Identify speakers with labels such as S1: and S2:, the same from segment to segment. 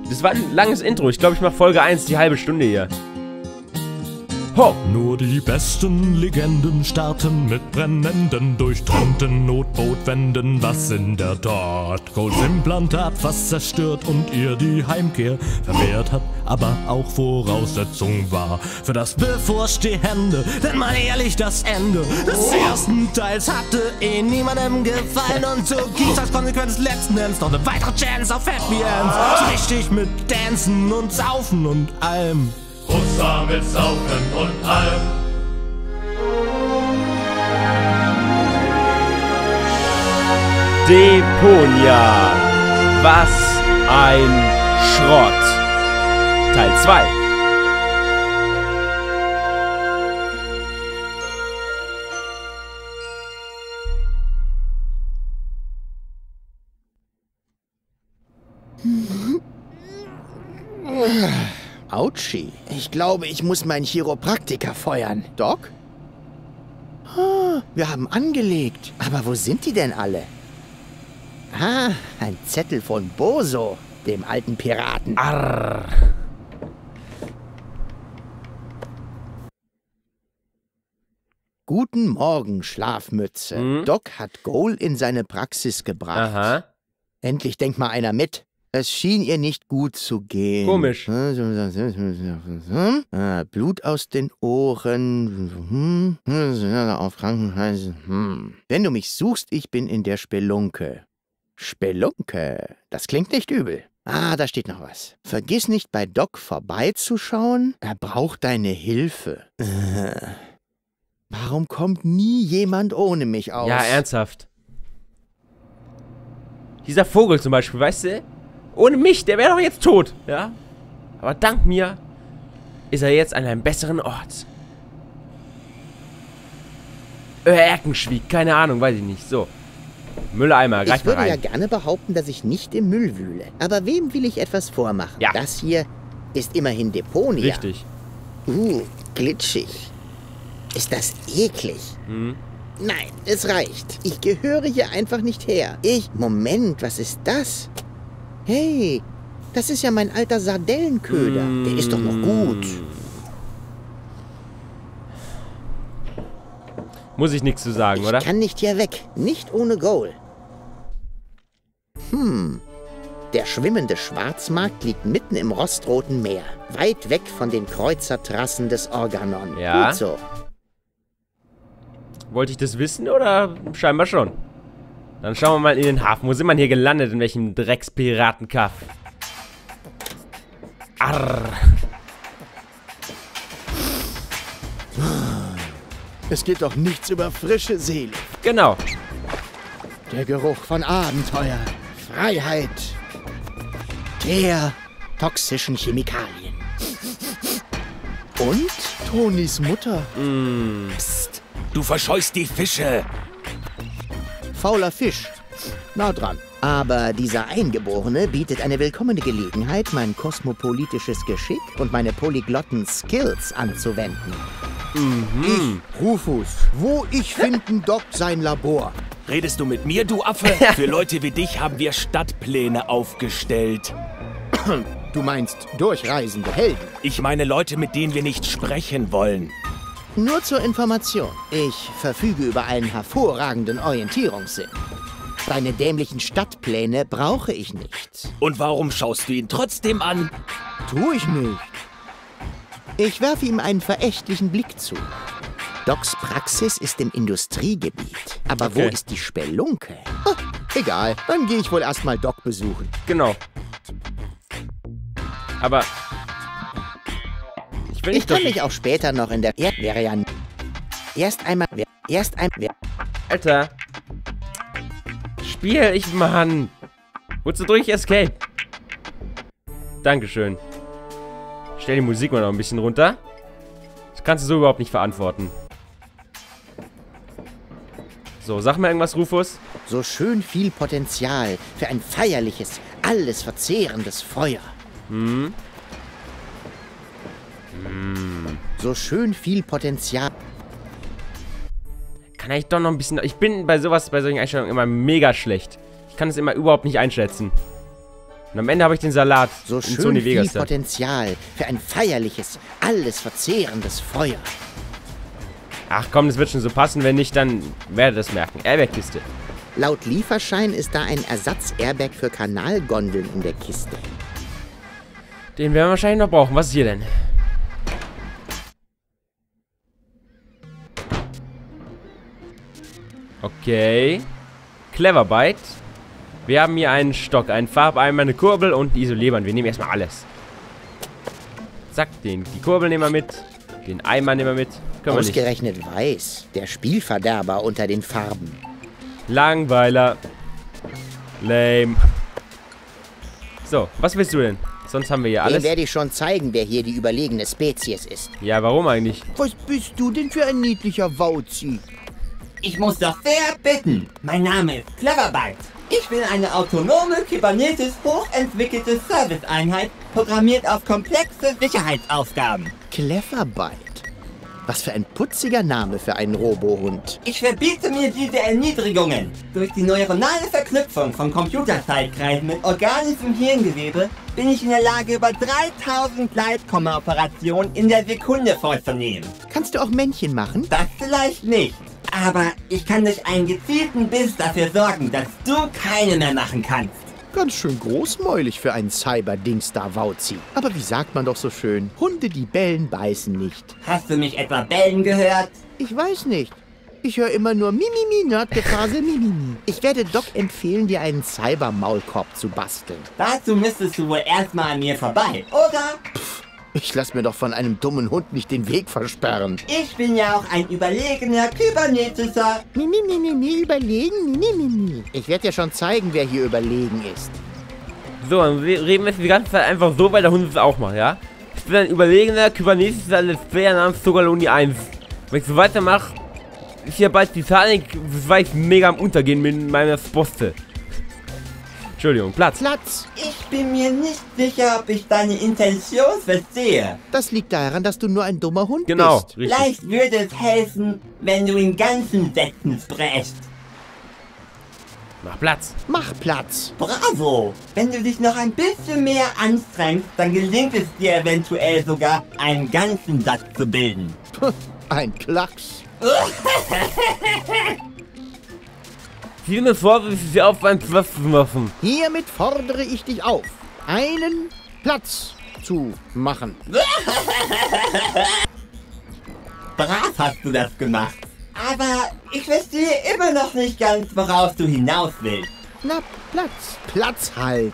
S1: Das war ein langes Intro. Ich glaube, ich mache Folge 1, die halbe Stunde hier. Ho!
S2: Nur die besten Legenden starten mit brennenden, durchtrennten Notbootwänden. Was in der Tat Goals Implantat fast zerstört und ihr die Heimkehr verwehrt hat, aber auch Voraussetzung war für das Bevorstehende. Denn mal ehrlich, das Ende des ersten Teils hatte niemandem gefallen. Und so gibt's als Konsequenz letzten Endes noch eine weitere Chance auf Happy Ends. So richtig mit Dancen und Saufen und allem.
S3: Russa mit Saufen und allem.
S1: Deponia. Was ein Schrott. Teil 2.
S4: Autschi. Ich glaube, ich muss meinen Chiropraktiker feuern. Doc? Ah, wir haben angelegt. Aber wo sind die denn alle? Ah, ein Zettel von Boso, dem alten Piraten.
S1: Arr.
S4: Guten Morgen, Schlafmütze. Doc hat Goal in seine Praxis gebracht.
S1: Aha.
S4: Endlich denkt mal einer mit. Es schien ihr nicht gut zu gehen.
S1: Komisch.
S4: Blut aus den Ohren. Auf Krankenhaus. Wenn du mich suchst, ich bin in der Spelunke. Spelunke? Das klingt nicht übel. Ah, da steht noch was. Vergiss nicht, bei Doc vorbeizuschauen. Er braucht deine Hilfe. Warum kommt nie jemand ohne mich aus?
S1: Ja, ernsthaft. Dieser Vogel zum Beispiel, weißt du? Ohne mich, der wäre doch jetzt tot, ja? Aber dank mir ist er jetzt an einem besseren Ort. Erkenschwieg, keine Ahnung, weiß ich nicht. So. Mülleimer, greif
S4: Ich
S1: mal
S4: würde
S1: rein.
S4: ja gerne behaupten, dass ich nicht im Müll wühle. Aber wem will ich etwas vormachen?
S1: Ja.
S4: Das hier ist immerhin Deponia.
S1: Richtig.
S4: Glitschig. Ist das eklig? Nein, es reicht. Ich gehöre hier einfach nicht her. Moment, was ist das? Hey, das ist ja mein alter Sardellenköder. Der ist doch noch gut.
S1: Muss ich nichts zu sagen, oder?
S4: Ich kann nicht hier weg. Nicht ohne Goal. Der schwimmende Schwarzmarkt liegt mitten im rostroten Meer. Weit weg von den Kreuzertrassen des Organon.
S1: Ja.
S4: Gut so.
S1: Wollte ich das wissen oder scheinbar schon? Dann schauen wir mal in den Hafen. Wo sind wir hier gelandet? In welchem Dreckspiratenkaff? Arr.
S4: Es geht doch nichts über frische Seele.
S1: Genau.
S4: Der Geruch von Abenteuer, Freiheit, der toxischen Chemikalien. Und Tonis Mutter.
S3: Psst, du verscheust die Fische.
S4: Fauler Fisch. Nah dran. Aber dieser Eingeborene bietet eine willkommene Gelegenheit, mein kosmopolitisches Geschick und meine polyglotten Skills anzuwenden. Ich, Rufus, wo ich finden Doc sein Labor?
S3: Redest du mit mir, du Affe? Für Leute wie dich haben wir Stadtpläne aufgestellt.
S4: Du meinst durchreisende Helden?
S3: Ich meine Leute, mit denen wir nicht sprechen wollen.
S4: Nur zur Information. Ich verfüge über einen hervorragenden Orientierungssinn. Deine dämlichen Stadtpläne brauche ich nicht.
S3: Und warum schaust du ihn trotzdem an?
S4: Tu ich nicht. Ich werfe ihm einen verächtlichen Blick zu. Docs Praxis ist im Industriegebiet. Aber wo
S1: Okay.
S4: ist die Spelunke? Egal, dann gehe ich wohl erstmal Doc besuchen.
S1: Genau. Aber ich will
S4: Ich
S1: nicht
S4: kann
S1: doch...
S4: mich auch später noch in der wäre ja erst einmal
S1: Alter. Spiel, ich Mann. Wozu drücke ich Escape? Dankeschön. Stell die Musik mal noch ein bisschen runter. Das kannst du so überhaupt nicht verantworten. So, sag mal irgendwas, Rufus.
S4: so schön viel Potenzial für ein feierliches, alles verzehrendes Feuer. So schön viel Potenzial.
S1: Kann ich doch noch ein bisschen... Ich bin bei sowas, bei solchen Einstellungen immer mega schlecht. Ich kann es immer überhaupt nicht einschätzen. Und am Ende habe ich den Salat
S4: So
S1: in
S4: schön
S1: Sony
S4: viel
S1: Vegas.
S4: Potenzial für ein feierliches, alles verzehrendes Feuer.
S1: Ach komm, das wird schon so passen. Wenn nicht, dann werde das merken. Airbag-Kiste.
S4: Laut Lieferschein ist da ein Ersatz-Airbag für Kanalgondeln in der Kiste.
S1: Den werden wir wahrscheinlich noch brauchen. Was ist hier denn? Okay. Cleverbite. Wir haben hier einen Stock, einen Farbeimer, eine Kurbel und ein Isolierband. Wir nehmen erstmal alles. Zack, die Kurbel nehmen wir mit. Den Eimer nehmen wir mit. Können wir nicht.
S4: Ausgerechnet weiß, der Spielverderber unter den Farben.
S1: Langweiler. Lame. So, was willst du denn? Sonst haben wir hier
S4: Dem
S1: alles.
S4: werde ich schon zeigen, wer hier die überlegene Spezies ist.
S1: Ja, warum eigentlich?
S4: Was bist du denn für ein niedlicher Wauzi?
S5: Ich muss doch sehr bitten. Mein Name ist Cleverbite. Ich bin eine autonome, kybernetisch hochentwickelte Serviceeinheit, programmiert auf komplexe Sicherheitsaufgaben.
S4: Cleverbite. Was für ein putziger Name für einen Robohund.
S5: Ich verbiete mir diese Erniedrigungen. Durch die neuronale Verknüpfung von Computerzeitkreisen mit organischem Hirngewebe bin ich in der Lage, über 3000 Gleitkomma-Operationen in der Sekunde vorzunehmen.
S4: Kannst du auch Männchen machen?
S5: Das vielleicht nicht. Aber ich kann durch einen gezielten Biss dafür sorgen, dass du keine mehr machen kannst.
S4: Ganz schön großmäulig für einen Cyber-Dings da, Wauzi. Aber wie sagt man doch so schön? Hunde, die bellen, beißen nicht.
S5: Hast du mich etwa bellen gehört?
S4: Ich weiß nicht. Ich höre immer nur Mimimi, Nerdgefasel, Mimimi. Ich werde Doc empfehlen, dir einen Cyber-Maulkorb zu basteln.
S5: Dazu müsstest du wohl erstmal an mir vorbei, oder?
S4: Ich lass mir doch von einem dummen Hund nicht den Weg versperren.
S5: Ich bin ja auch ein überlegener kybernetischer...
S4: Mimimi, überlegen, Mimimi. Ich werde dir schon zeigen, wer hier überlegen ist.
S1: So, dann reden wir jetzt die ganze Zeit einfach so, weil der Hund es auch macht, ja? Ich bin ein überlegener kybernetischer Let's Player namens Zuckerloni 1. Wenn ich so weitermache, ist hier bald Titanic, war ich mega am Untergehen mit meiner Sposte. Entschuldigung, Platz.
S4: Platz.
S5: Ich bin mir nicht sicher, ob ich deine Intention verstehe.
S4: Das liegt daran, dass du nur ein dummer Hund
S1: Genau,
S4: bist.
S1: richtig.
S5: Vielleicht würde es helfen, wenn du in ganzen Sätzen sprichst.
S1: Mach Platz.
S4: Mach Platz.
S5: Bravo! Wenn du dich noch ein bisschen mehr anstrengst, dann gelingt es dir eventuell sogar, einen ganzen Satz zu bilden.
S4: Ein Klacks.
S1: Sieh mir vor, wie sie auf einen Platz zu machen.
S4: Hiermit fordere ich dich auf, einen Platz zu machen.
S5: Brav hast du das gemacht. Aber ich verstehe immer noch nicht ganz, worauf du hinaus willst.
S4: Na, Platz. Platz halt.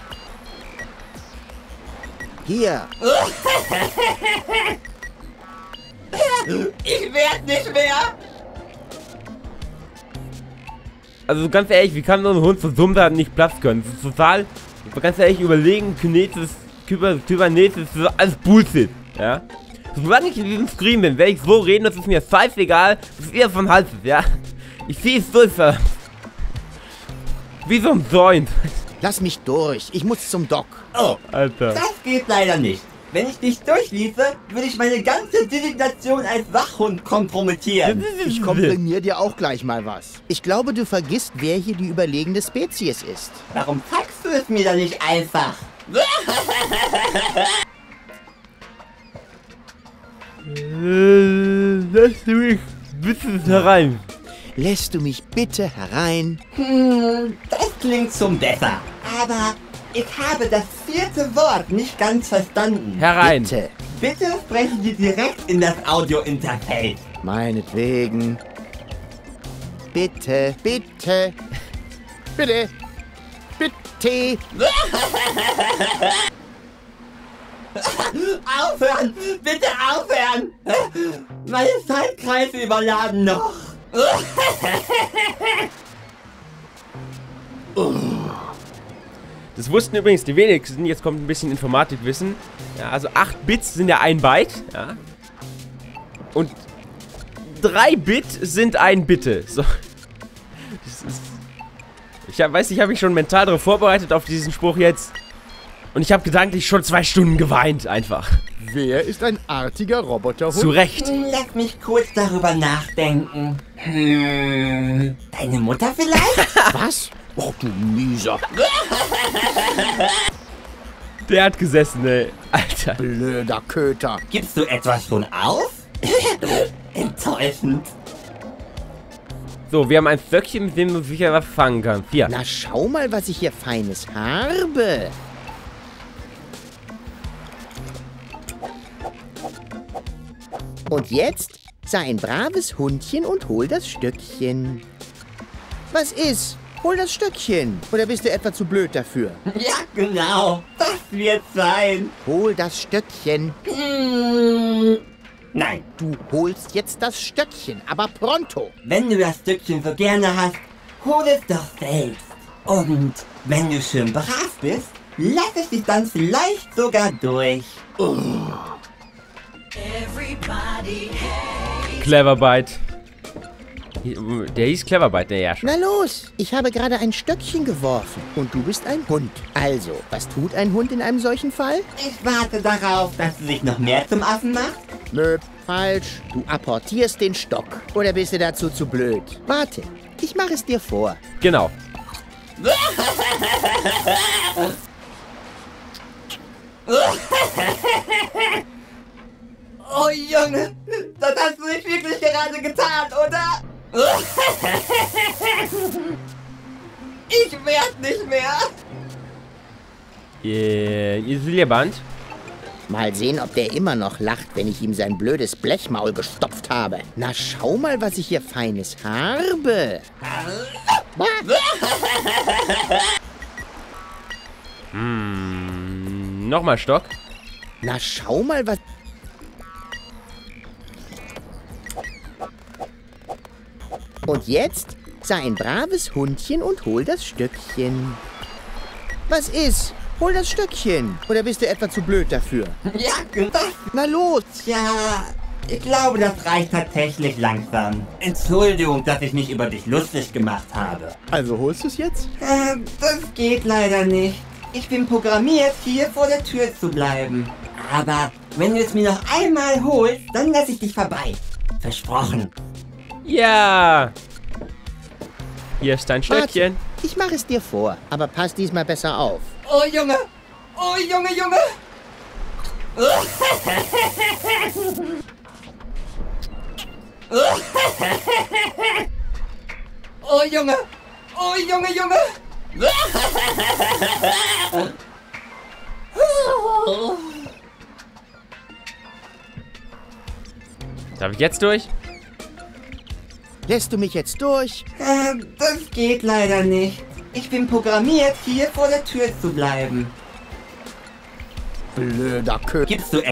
S4: Hier.
S5: Ich werd nicht mehr!
S1: Also ganz ehrlich, wie kann so ein Hund so dumm sein und nicht Platz können? Das ist total, ganz ehrlich, überlegen, Kybernetes, das ist alles Bullshit, ja? Solange ich in diesem Screen bin, werde ich so reden, das ist mir scheißegal, was ihr von Hals ist, ja? Ich sehe es durch, wie so ein Joint.
S4: Lass mich durch. Ich muss zum Doc.
S5: Oh,
S1: Alter.
S5: das geht leider nicht. Wenn ich dich durchließe, würde ich meine ganze Designation als Wachhund kompromittieren.
S4: Ich komprimiere dir auch gleich mal was. Ich glaube, du vergisst, wer hier die überlegene Spezies ist.
S5: Warum sagst du es mir dann nicht einfach?
S1: Lass du mich bitte herein.
S4: Lässt du mich bitte herein?
S5: Das klingt schon besser. Aber ich habe das 4. Wort nicht ganz verstanden.
S1: Herein.
S4: Bitte.
S5: Bitte sprechen Sie direkt in das Audio-Interface.
S4: Meinetwegen. Bitte, bitte. Bitte. Bitte.
S5: Aufhören! Bitte aufhören! Meine Zeitkreise überladen noch.
S1: Das wussten übrigens die wenigsten. Jetzt kommt ein bisschen Informatikwissen. Ja, also 8 Bits sind ja 1 Byte. Ja. Und 3 Bit sind 1 Bitte. So. Das ist, weiß nicht, habe ich schon mental darauf vorbereitet auf diesen Spruch jetzt. Und ich habe gedanklich schon 2 Stunden geweint einfach.
S4: Wer ist ein artiger Roboterhund?
S1: Zu Recht.
S5: Lass mich kurz darüber nachdenken. Deine Mutter vielleicht?
S4: Was? Oh, du Mieser.
S1: Der hat gesessen, ey. Alter.
S4: Blöder Köter.
S5: Gibst du etwas schon auf? Enttäuschend.
S1: So, wir haben ein Stöckchen, mit dem du sicher was fangen kannst. Hier.
S4: Na, schau mal, was ich hier Feines habe. Und jetzt sei ein braves Hundchen und hol das Stöckchen. Was ist? Hol das Stöckchen. Oder bist du etwa zu blöd dafür?
S5: Ja, genau. Das wird sein.
S4: Hol das Stöckchen.
S5: Nein,
S4: Du holst jetzt das Stöckchen, aber pronto.
S5: wenn du das Stückchen so gerne hast, hol es doch selbst. Und wenn du schön brav bist, lass es dich dann vielleicht sogar durch.
S1: Cleverbite. Der hieß Cleverbite, der ja schon.
S4: Na los, ich habe gerade ein Stöckchen geworfen und du bist ein Hund. Also, was tut ein Hund in einem solchen Fall?
S5: Ich warte darauf, dass du dich noch mehr zum Affen machst.
S4: Nö, falsch. Du apportierst den Stock. Oder bist du dazu zu blöd? Warte, ich mache es dir vor.
S1: Genau.
S5: Oh Junge, das hast du nicht wirklich gerade getan, oder? Ich werd nicht mehr.
S1: Isolierband.
S4: Mal sehen, ob der immer noch lacht, wenn ich ihm sein blödes Blechmaul gestopft habe. Na, schau mal, was ich hier Feines habe.
S1: Nochmal Stock.
S4: Na, schau mal, was... Und jetzt sei ein braves Hundchen und hol das Stöckchen. Was ist? Hol das Stöckchen. Oder bist du etwa zu blöd dafür?
S5: Ja, das...
S4: Na los.
S5: Tja, ich glaube, das reicht tatsächlich langsam. Entschuldigung, dass ich mich über dich lustig gemacht habe.
S4: Also holst du es jetzt?
S5: Das geht leider nicht. Ich bin programmiert, hier vor der Tür zu bleiben. Aber wenn du es mir noch einmal holst, dann lasse ich dich vorbei. Versprochen.
S1: Ja. Hier ist dein Stöckchen.
S4: Warte, ich mache es dir vor, aber pass diesmal besser auf.
S5: Oh Junge! Oh Junge, Junge! Oh Junge! Oh Junge, Junge!
S1: Darf ich jetzt durch?
S4: Lässt du mich jetzt durch?
S5: Das geht leider nicht. Ich bin programmiert, hier vor der Tür zu bleiben.
S4: Blöder Köter.
S5: Gibst du...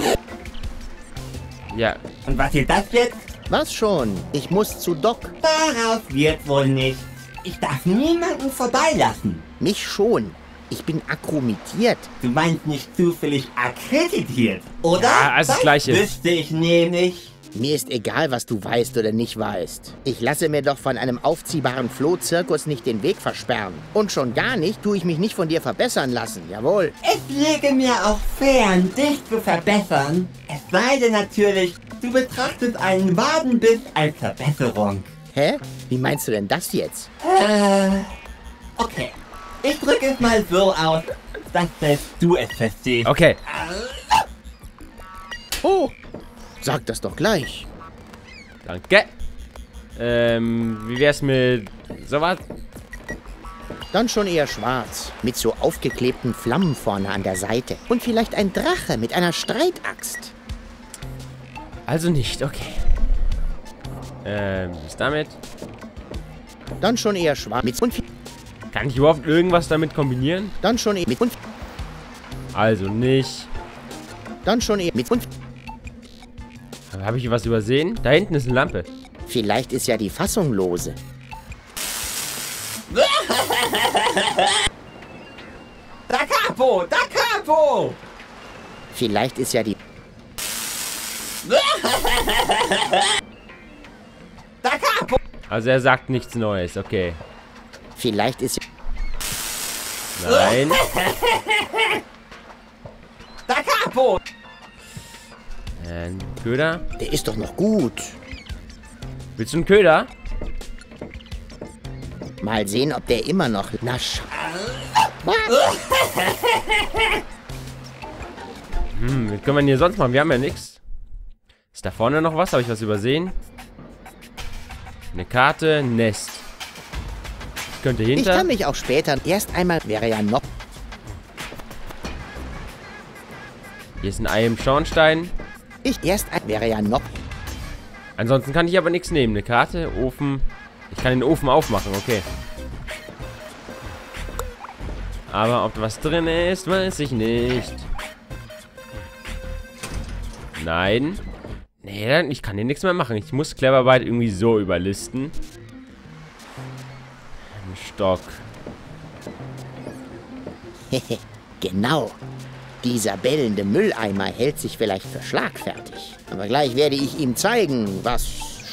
S1: Ja.
S5: Und was hier das jetzt?
S4: Was schon? Ich muss zu Doc.
S5: Daraus wird wohl nicht. Ich darf niemanden vorbeilassen.
S4: Mich schon. Ich bin akkreditiert.
S5: Du meinst nicht zufällig akkreditiert, oder?
S1: Ja, also das Gleiche.
S5: Wüsste ich nämlich.
S4: Mir ist egal, was du weißt oder nicht weißt. Ich lasse mir doch von einem aufziehbaren Flohzirkus nicht den Weg versperren. Und schon gar nicht tue ich mich nicht von dir verbessern lassen, jawohl.
S5: Es liege mir auch fern, dich zu verbessern. Es sei denn natürlich, du betrachtest einen Wadenbiss als Verbesserung.
S4: Hä? Wie meinst du denn das jetzt?
S5: Okay. Ich drücke es mal so aus, dass selbst du es verstehst.
S1: Okay.
S4: Oh, sag das doch gleich.
S1: Danke. Wie wär's mit sowas?
S4: Dann schon eher schwarz, mit so aufgeklebten Flammen vorne an der Seite. Und vielleicht ein Drache mit einer Streitaxt.
S1: Also nicht, okay. Was damit?
S4: Dann schon eher schwarz, mit und
S1: Kann ich überhaupt irgendwas damit kombinieren?
S4: dann schon eher mit und
S1: Also nicht.
S4: dann schon eher mit und
S1: Habe ich was übersehen? Da hinten ist eine Lampe.
S4: vielleicht ist ja die Fassung lose.
S5: Da Capo! Da Capo!
S4: Vielleicht ist ja die
S5: Da Capo!
S1: Also er sagt nichts Neues, okay.
S4: vielleicht ist
S1: Nein.
S5: Da Capo!
S1: Ein Köder?
S4: der ist doch noch gut.
S1: Willst du einen Köder?
S4: Mal sehen, ob der immer noch nasch.
S1: Was können wir denn hier sonst machen? Wir haben ja nichts. Ist da vorne noch was? Habe ich was übersehen? Eine Karte, Nest. Könnte hinter.
S4: Ich kann mich auch später. Erst einmal wäre ja noch.
S1: Hier ist ein Ei im Schornstein.
S4: Wäre ja noch.
S1: Ansonsten kann ich aber nichts nehmen. Eine Karte, Ofen. Ich kann den Ofen aufmachen, okay. Aber ob was drin ist, weiß ich nicht. Nein. Nee, ich kann hier nichts mehr machen. Ich muss Cleverbyte irgendwie so überlisten. Ein Stock.
S4: Genau. Dieser bellende Mülleimer hält sich vielleicht für schlagfertig. Aber gleich werde ich ihm zeigen, was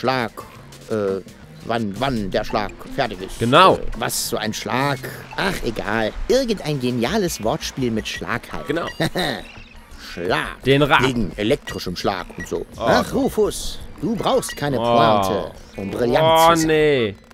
S4: wann der Schlag fertig ist.
S1: Genau.
S4: Was so ein Schlag. Ach, egal. Irgendein geniales Wortspiel mit Schlag halt.
S1: Genau.
S4: Schlag.
S1: Den Rad.
S4: Wegen elektrischem Schlag und so.
S1: Oh.
S4: Ach, Rufus, du brauchst keine Pointe, um brillant zu sein.
S1: Nee.